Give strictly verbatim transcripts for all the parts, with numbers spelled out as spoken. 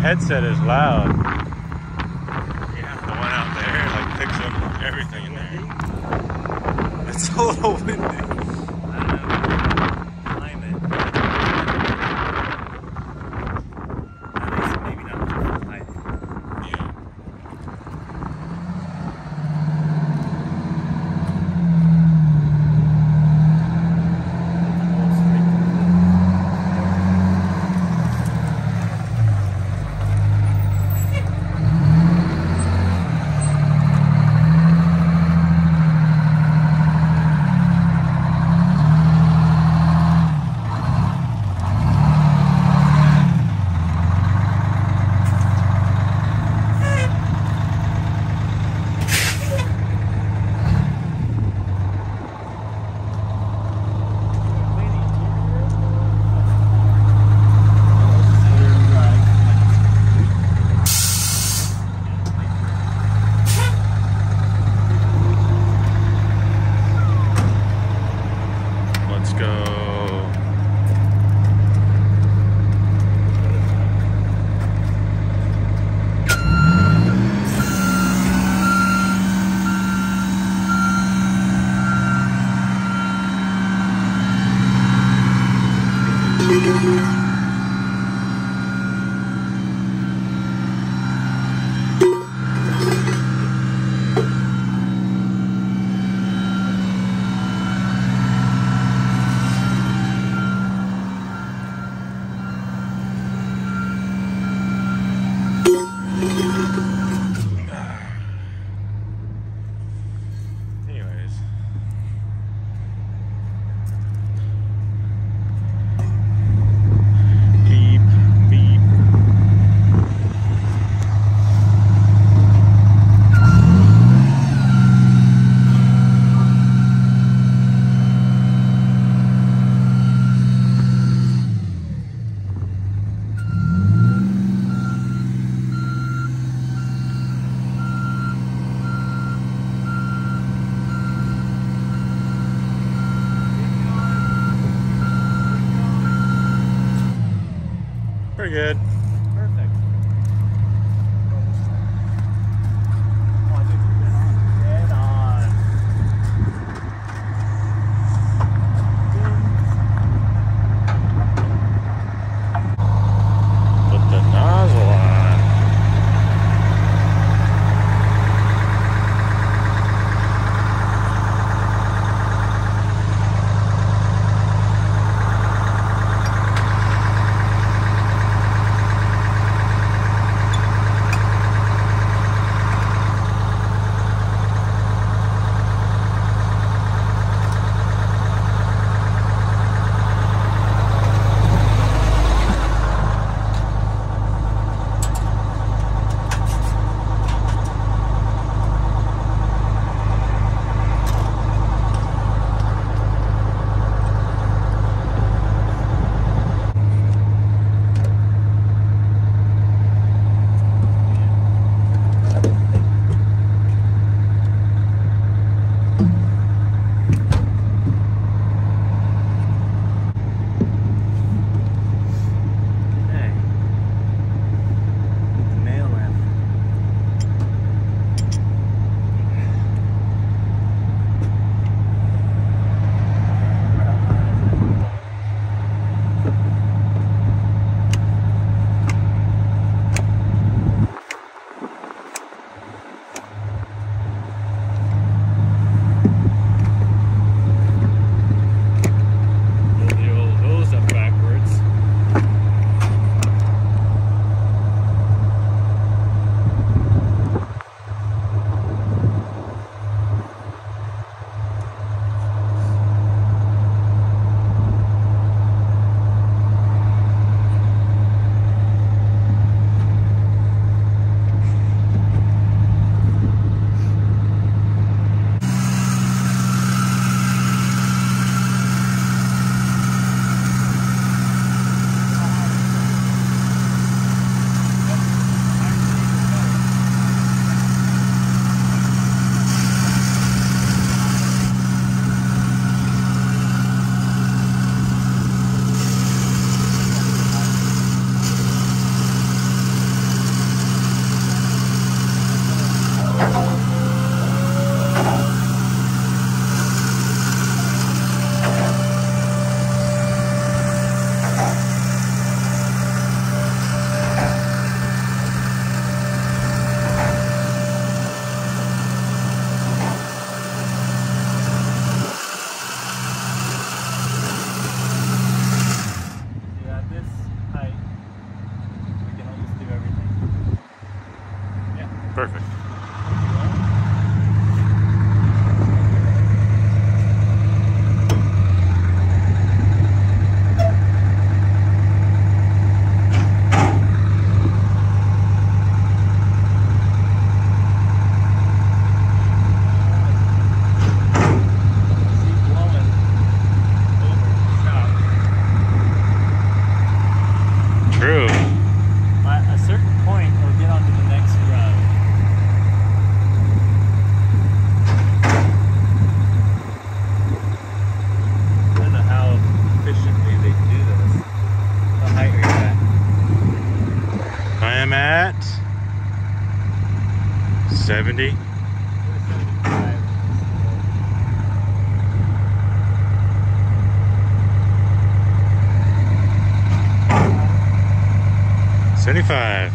headset is loud. Yeah, the one out there like picks up everything in there. It's a little windy. Pretty good. Perfect. Oh, I think we're on. Dead on. Put the nozzle on. seventy. seventy-five.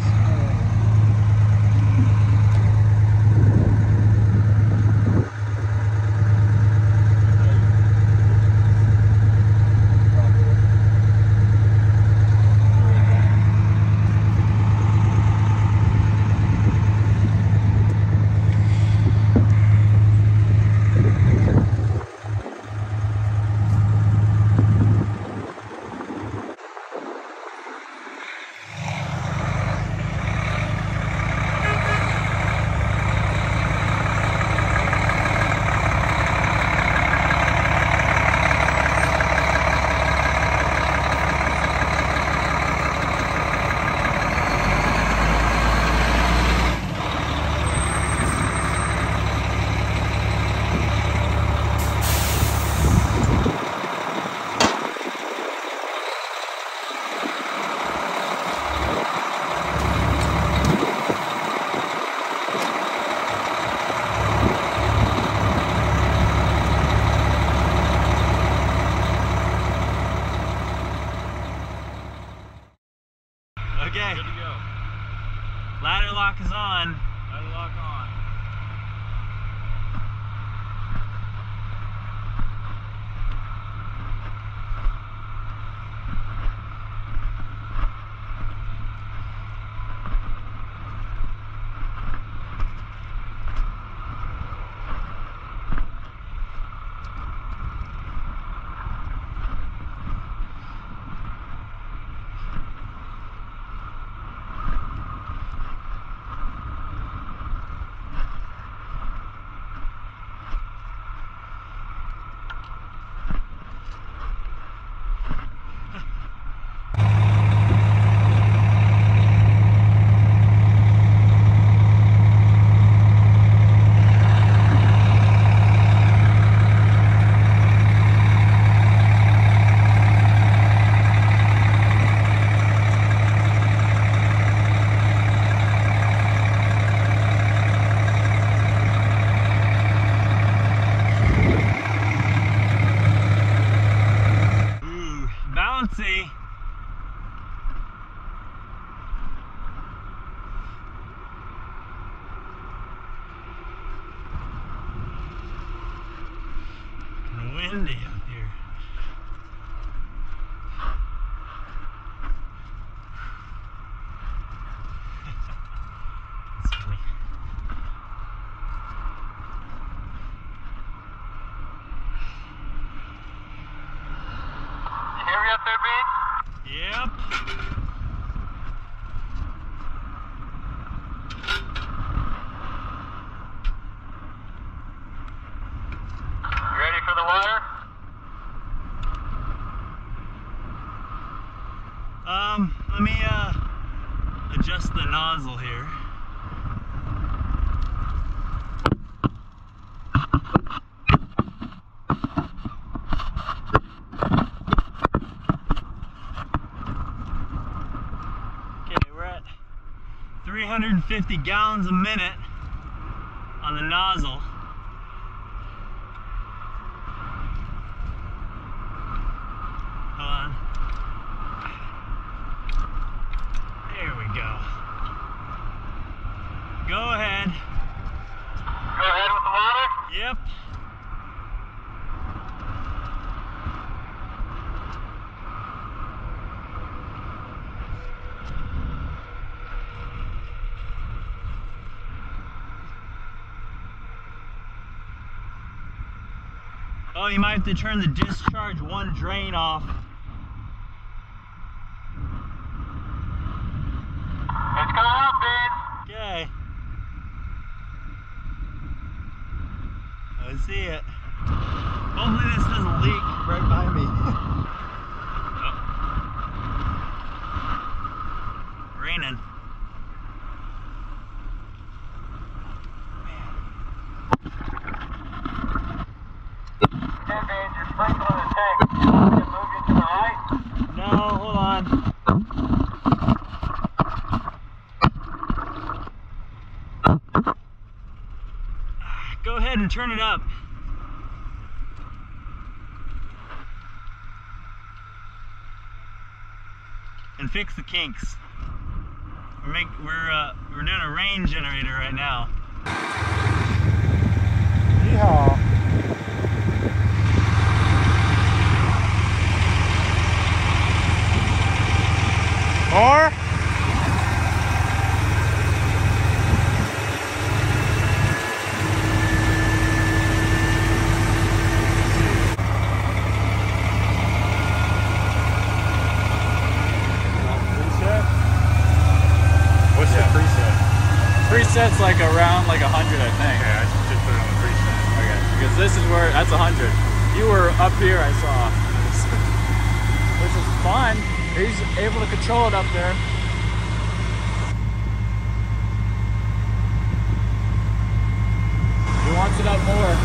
Okay. Good to go. Ladder lock is on. Ladder lock on. Bouncy. And windy up here. That's funny. Yep. You ready for the water? Um, let me uh adjust the nozzle here. three hundred fifty gallons a minute on the nozzle. Hold on. There we go. Go ahead. Go ahead with the water? Yep. Oh, you might have to turn the discharge one drain off. It's coming up, Ben. Okay. I see it. Hopefully this doesn't leak right by me. Oh. Raining. Sprinkling the tank. You want me to move you to the right? No, hold on. Go ahead and turn it up. And fix the kinks. We're make, we're uh, we're doing a rain generator right now. Yeehaw. More? What's Yeah. the preset? Preset's like around like a hundred, I think. Okay, I should just put it on the preset. Okay. Because this is where that's a hundred. You were up here, I saw. Which is fun. He's able to control it up there. He wants it up more.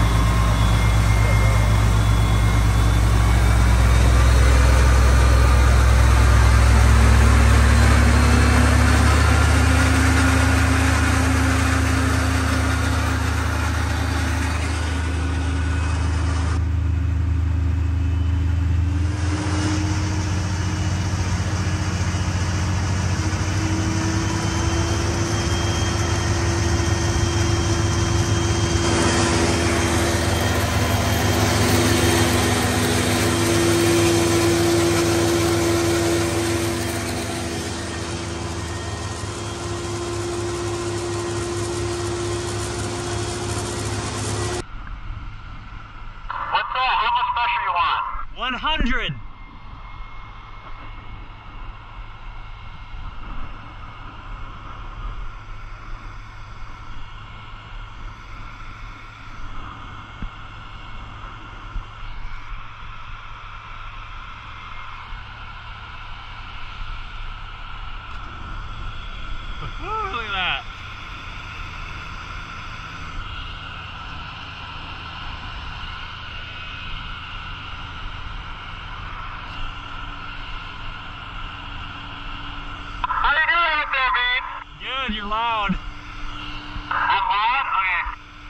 What's that? How much pressure you want? one hundred. Ooh, look at that. How you doing out there, man? Good, you're loud. I'm loud? Okay.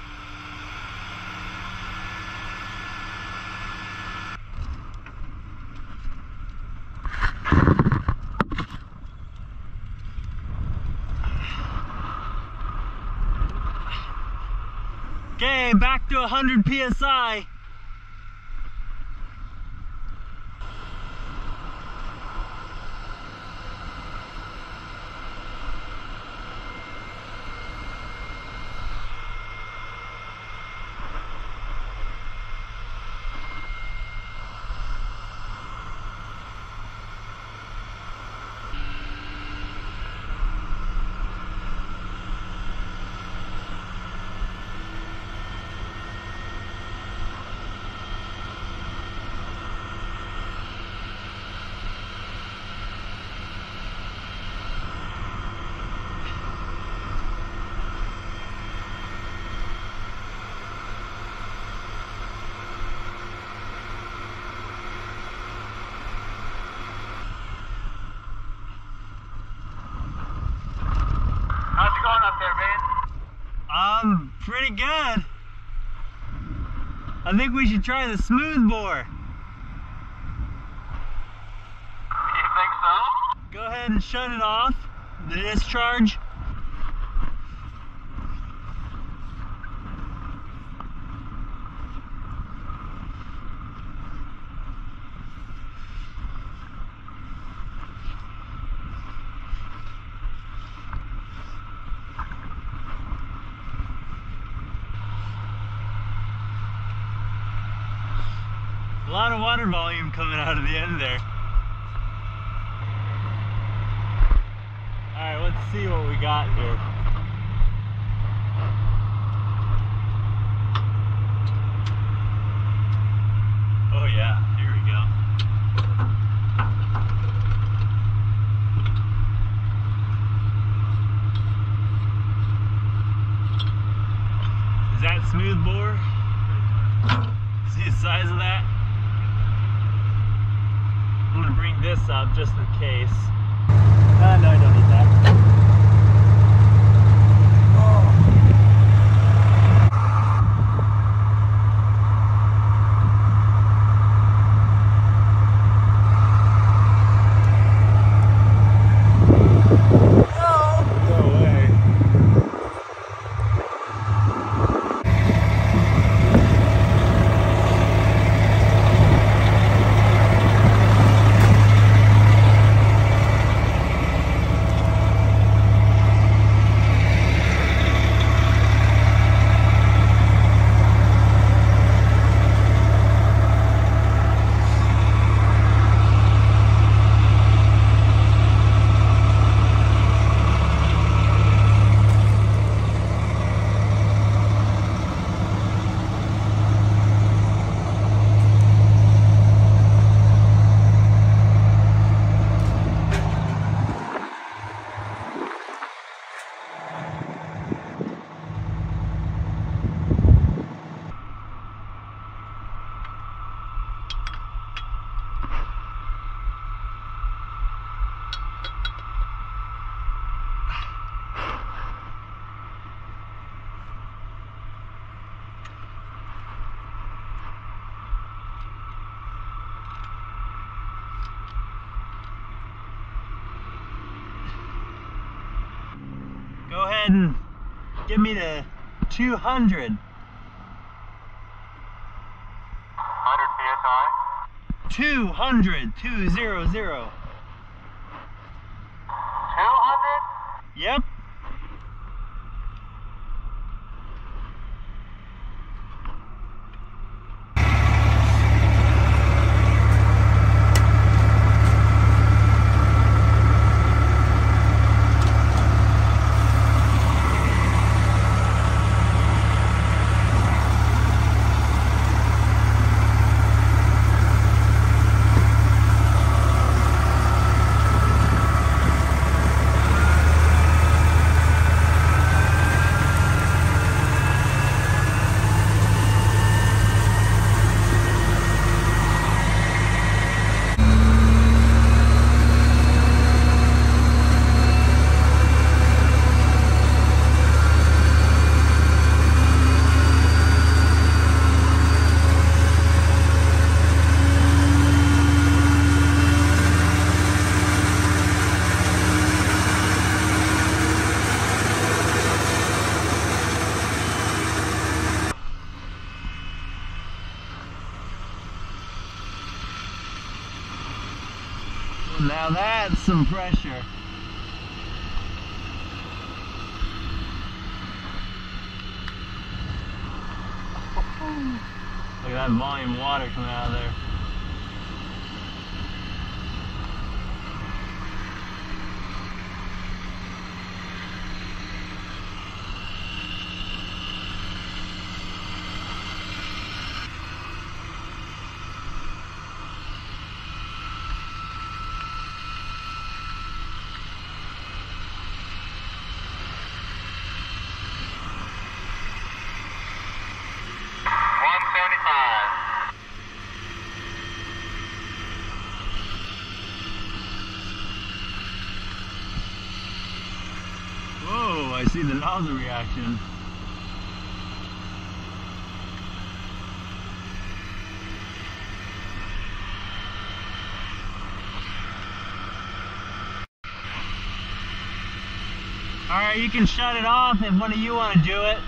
Okay, back to one hundred P S I. How's it going up there, man? Um, pretty good. I think we should try the smooth bore. You think so? Go ahead and shut it off, the discharge. A lot of water volume coming out of the end there. Alright, let's see what we got here. Oh yeah, here we go. Is that smooth bore? See the size of that? I'm gonna bring this up just in case. Uh, no, I don't need that. Oh. Go ahead and get me to two hundred. one hundred P S I. two hundred, two hundred. two hundred? Yep. Now that's some pressure. Look at that volume of water coming out of there. Whoa, I see the nozzle reaction. Alright, you can shut it off if one of you want to do it.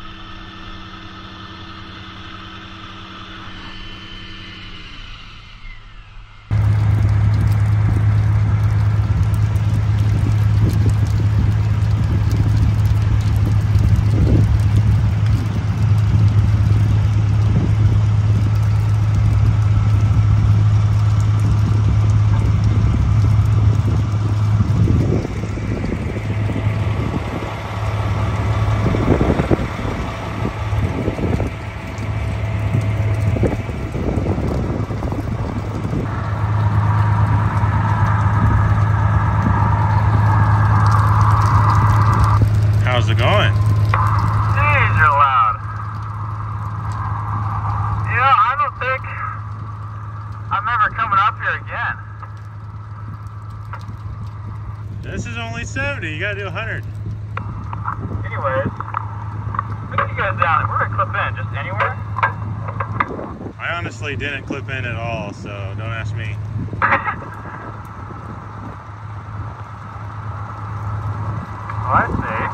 How's it going? Jeez, you're loud. You know, I don't think I'm ever coming up here again. This is only seventy. You gotta do one hundred. Anyways, look at you guys down there. We're gonna clip in, just anywhere. I honestly didn't clip in at all, so don't ask me. Oh, I see.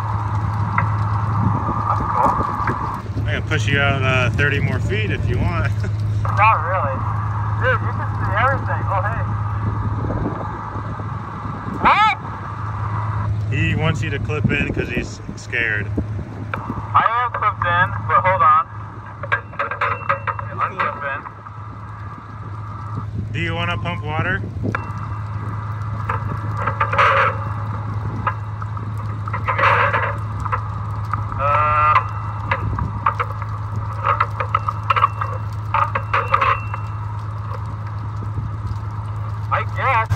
I can push you out uh, thirty more feet if you want. Not really. Dude, you can see everything. Oh, hey. What? He wants you to clip in because he's scared. I am clipped in, but hold on. Unclip in. Do you want to pump water? I guess.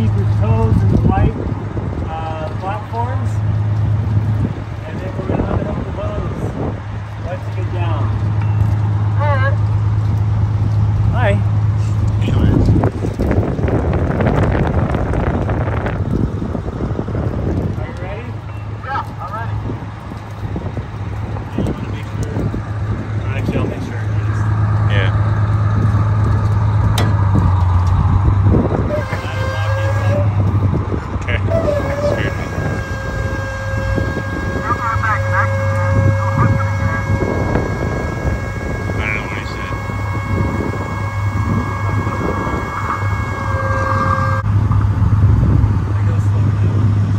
keep your toes in the white uh, platforms. And then we're going to unhook the bows. Let's get down. Alright. Hi. Anyways. Are you ready? Yeah, I'm ready. Yeah, you want to make sure. Well, actually, I'll make sure. Yeah. Okay. Scared me. Don't go back connection, man. Don't hook it again. I don't know what he said. I go slow down.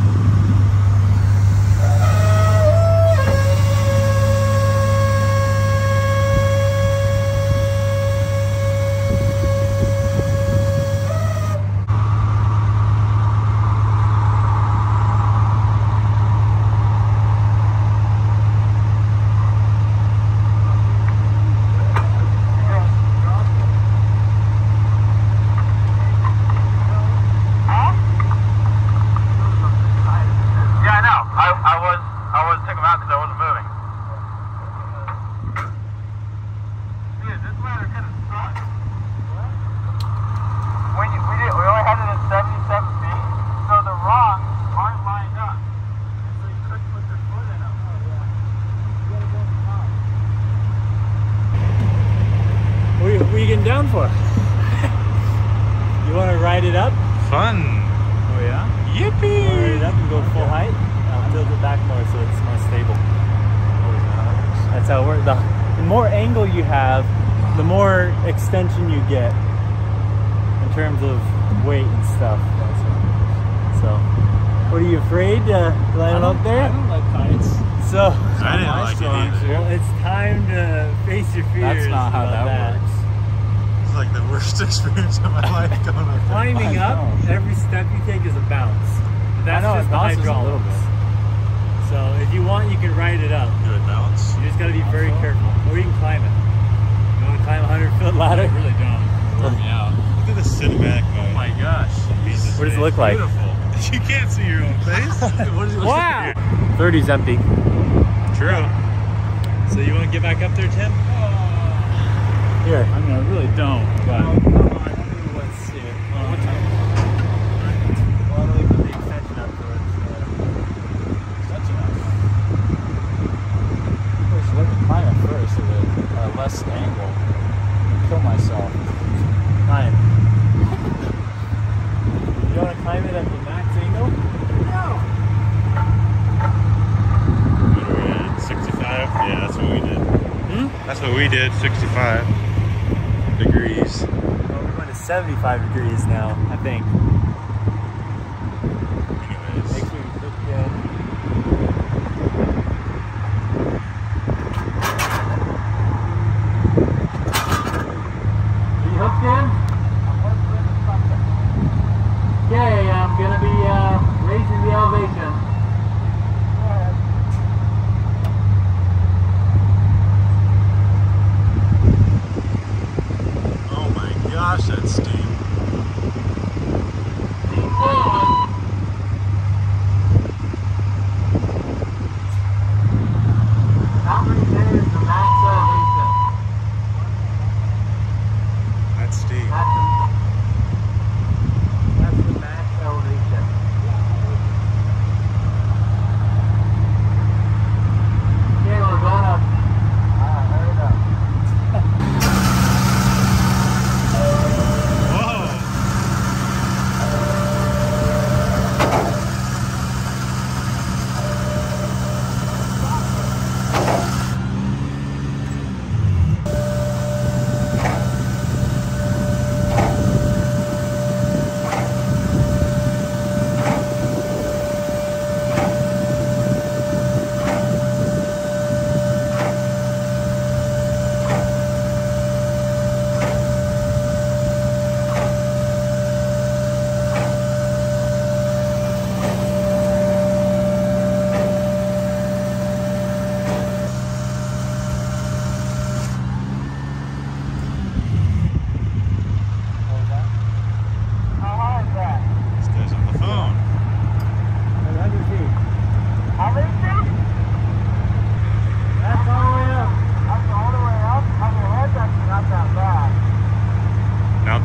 Yeah, I know. I, I was I was taking him out because I wasn't moving. Dude, this ladder kind of sucks. When you, we did, we only had it at seventy-seven feet, so the rungs aren't lined up. And so you couldn't put your foot in them. Oh, yeah. You gotta go top. What are you, what are you getting down for? You want to ride it up? Fun. Oh yeah? Yippee! Ride it up and go full height? I'll tilt it back more so it's more stable. That's how it works. The, the more angle you have, the more extension you get in terms of weight and stuff. So, what are you afraid to land up there? I don't like heights. So, I didn't like it either. well, it's time to face your fears. That's not how about that works. It's like the worst experience of my life going up there. Climbing I up, know. every step you take is a bounce. That's I know, just it the bounces a little hydraulics. bit. So if you want, you can ride it up. Do it bounce? You just got to be very careful. Or you can climb it. You want to climb a hundred foot ladder? I really don't. Work me out. Look at the cinematic mode. Oh my gosh. Jesus. What does it look like? Beautiful. You can't see your own face. What is it? Wow! thirty's empty. True. So you want to get back up there, Tim? Here. I mean, I really don't, but. Let's see. Well, what time? Well, I'll leave the extension up for it. Such enough. I should let me climb it first at a uh, less angle. I'll kill myself. Climb. You want to climb it at the max angle? No. What are we at? sixty-five? Yeah, that's what we did. Hmm? That's what we did. sixty-five degrees. Well, we're going to seventy-five degrees now, I think. Anyways. Make sure you click in. Are you hooked in? Okay, I'm going to be uh, raising the elevation. Oh my gosh, that's steep.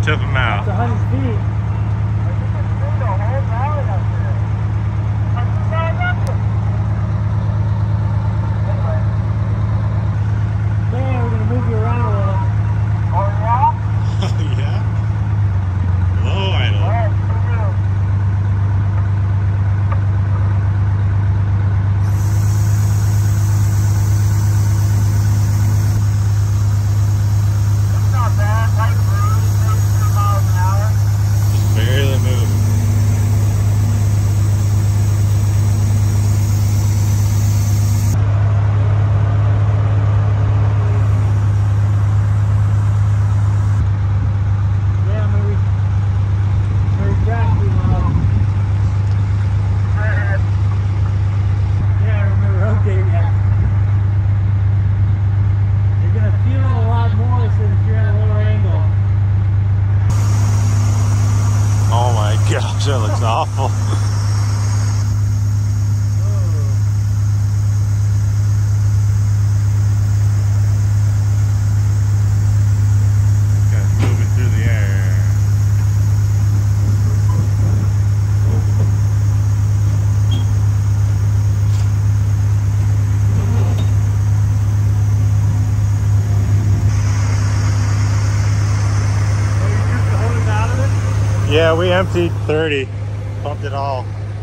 took him out. It's a hundred feet. Man, we're gonna move you around a little. Oh yeah? Oh yeah? Low idle. Alright, it's not bad, light breeze, maybe two miles an hour. Just barely moving. Yeah, maybe. Very crafty, Mom. Yeah, remember, rotate that. You're gonna feel it a lot more since you're at a lower angle. Oh my gosh, that looks awful. Kind of moving through the air. Oh, you took the hose out of it? Yeah, we emptied thirty. Pumped it all.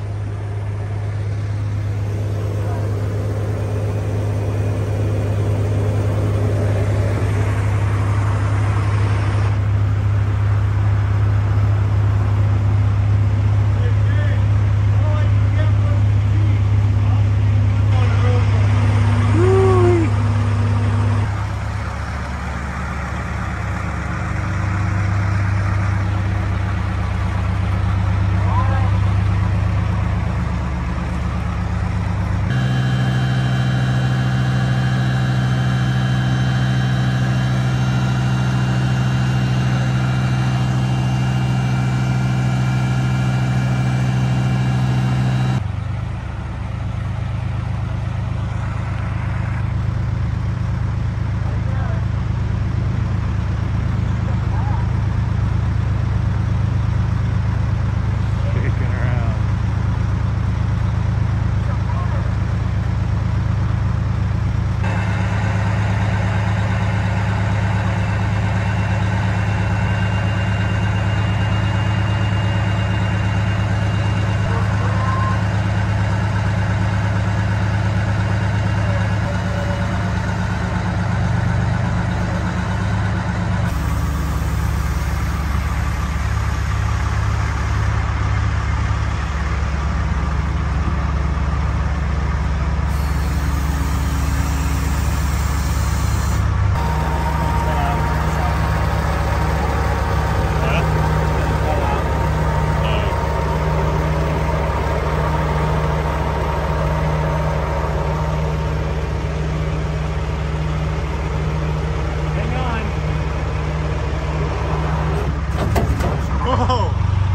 Kicking around. Whoa!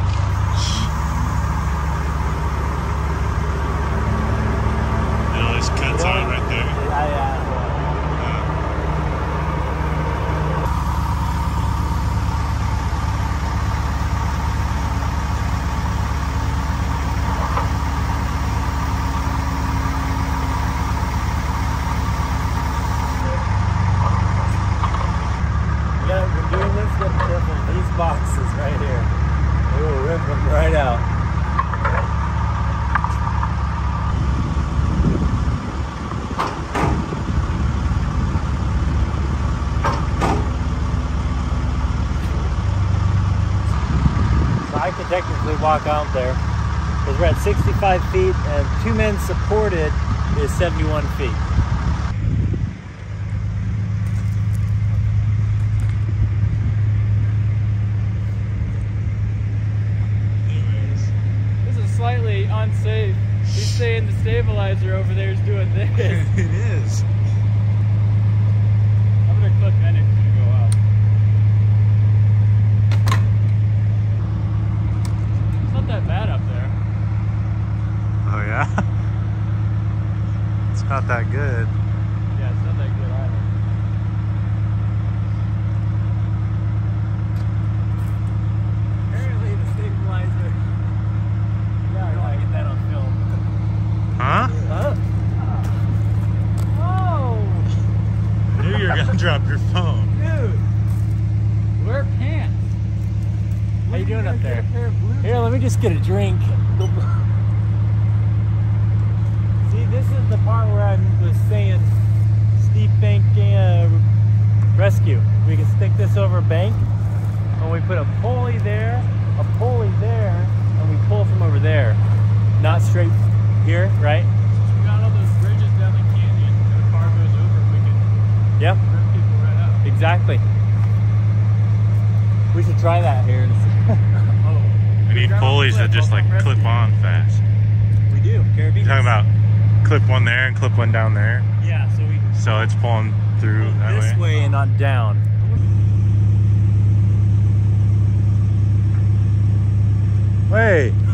It always cuts out right there. Yeah, yeah. Yeah, we're doing this. Get careful. These boxes right here. They will rip them right out. So I could technically walk out there because we're at sixty-five feet and two men supported is seventy-one feet. This is slightly unsafe. He's saying the stabilizer over there is doing this. It is. I'm gonna clip in if it's gonna go up. It's not that bad up there. Oh yeah? It's not that good. Yeah, it's not that good either. You're gonna drop your phone. Dude, wear pants. How you doing up there? Here, let me just get a drink. See, this is the part where I was saying steep bank uh, rescue. We can stick this over a bank, and we put a pulley there, a pulley there, and we pull from over there. Not straight here, right? Since we got all those bridges down the canyon, and the car goes over, we can Yep. rip people right up. Exactly. We should try that here. Oh. We need pulleys that just like clip on fast. We do. Carabiners. You're talking about clip one there and clip one down there. Yeah, so we So it's pulling through go that this way. way and not down. Wait.